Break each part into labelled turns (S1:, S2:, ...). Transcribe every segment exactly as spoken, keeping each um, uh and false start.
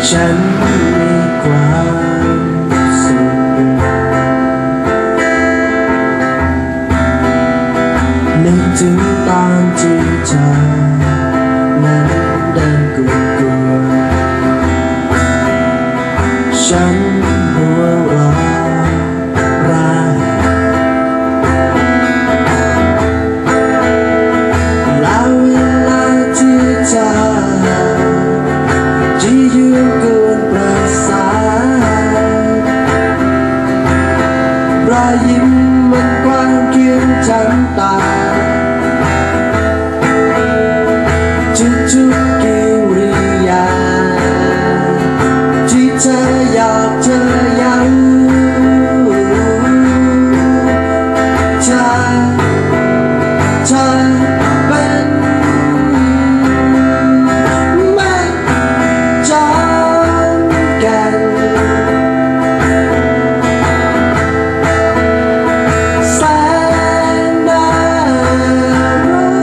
S1: ฉันมีความสุขนึกถึงตอนที่เธอนั้นเดินกุนกุนฉันหัวเราะร่าแล้วเวลาที่เธอที่ยืนกุนประสานรอยยิ้มมันกว้างเคียงฉันตาทุกทุกกิริยาที่เธออยากเธอยังเธอเธอเป็นไม่จำกันแสนน่ารัก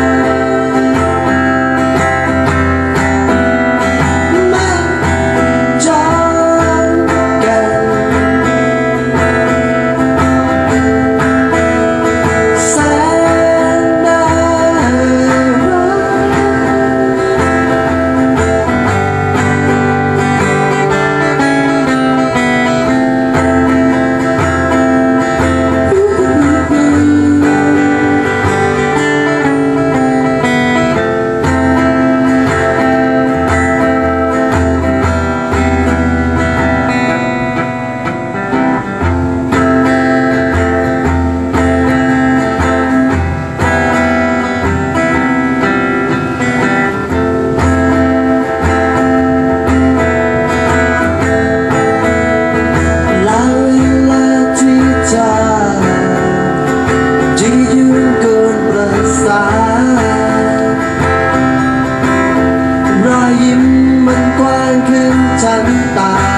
S1: ไม่จำกันแสนน่ารักแล้วเวลาที่เธอที่ยืนกุนประสานรอยยิ้มมันกว้างขึ้นฉันตา